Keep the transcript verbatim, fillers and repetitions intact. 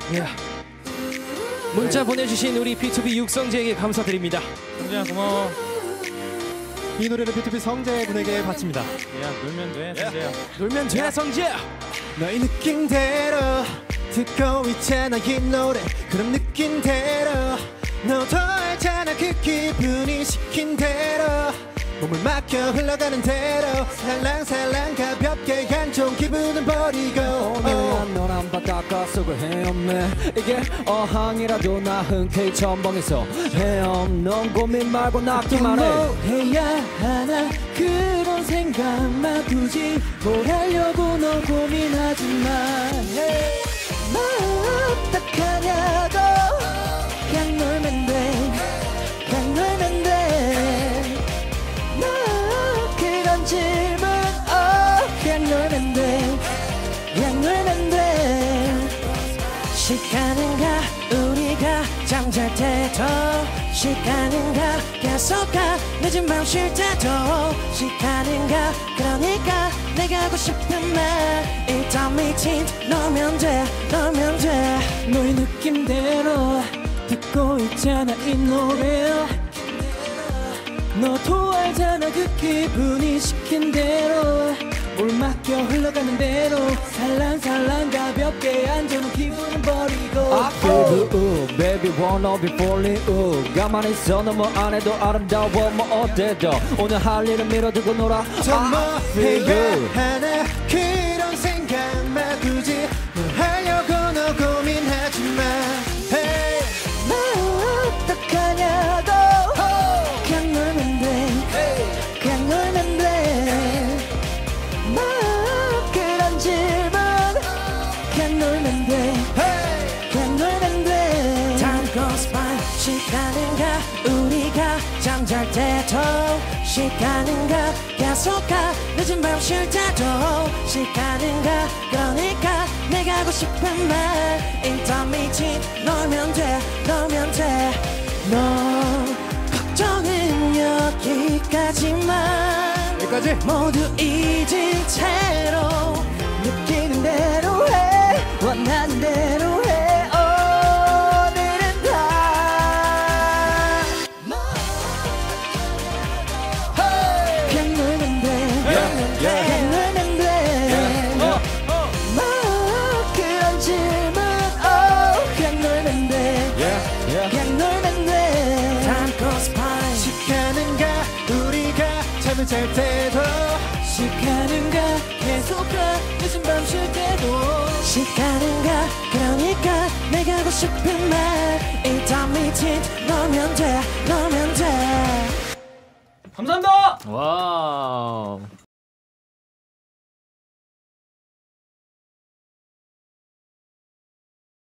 예. 문자 보내주신 우리 비투비 육성재에게 감사드립니다. 성재야 고마워. 이 노래를 비투비 성재분에게 바칩니다. 야 놀면 돼 성재야. 놀면 돼 성재야. 너의 느낌대로 듣고 있잖아 이 노래. 그럼 느낌대로 너도 알잖아 그 기분이 시킨 대로 몸을 맡겨 흘러가는 대로 살랑살랑 가볍게 한 종 기분은 버리고 오늘은 노란 바닷가 속을 헤엄네. 이게 어항이라도 나 흔쾌히 첨벙에서 헤엄는 고민 말고 낚기만 해. 뭐 해야 하나 그런 생각만 굳이 뭘 하려고 너 고민하지 마. 나 어떡하냐고 그냥 놀면 돼 그냥 놀면 돼. 나 그런 질문 어 그냥 놀면 돼 그냥 놀면 돼. 시간은 가 우리가 잠잘 때도 시간은 가 계속 가 늦은 밤 쉴 때도 시간은 가. 그러니까 내가 하고 싶은 말 일단 미친 너면 돼 너면 돼. 너의 느낌대로 듣고 있잖아 이 노래. 너도 알잖아 그 기분이 시킨 대로 물 맡겨 흘러가는 대로 살랑살랑 가볍게 앉아놓은 기분은 버리고 I feel you, baby wanna be falling you. 가만히 있어 너무 안 해도 아름다워 뭐 어때도 오늘 할 일은 밀어두고 놀아. 뭐 해야 하나 그런 생각만 굳이 뭘 하려고 너 고민하지 마. Hey. 나 어떡하냐고 oh. 그냥 놀면 돼 hey. 그냥 놀면 돼. 나 그런 질문 그냥 놀면 돼 hey. 그냥 놀면 돼. Time goes by 시간은 가 우리가 잠잘 때도 시간은 가 계속 가 늦은 밤 쉴 때도 시간은 가. 그러니까 내가 하고 싶은 말 일단 미친 놀면 돼 놀면 돼. 너 걱정은 여기까지만 여기까지 모두 잊은 채로 느끼는 대로 해 원하는 대로 해. 오늘은 다 그냥 놀면 돼 그냥 놀면 돼. 뭐 그런 질문 oh 그냥 놀면 돼 그냥 놀면 돼. Time goes by 시간은 가 우리가 잠을 잘 때도 시간은 가 계속 가 늦은 밤 쉴 때도 시간은 가. 그러니까 내가 하고 싶은 말 일단 미친 너면 돼 너면 돼. 감사합니다. 와우.